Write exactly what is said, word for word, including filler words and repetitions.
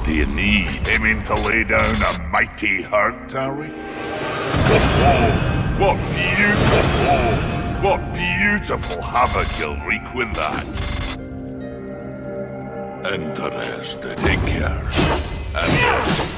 do you need? Aiming to lay down a mighty herd, are we? Oh, what beautiful, what beautiful havoc you'll wreak with that. Interested. Take care. And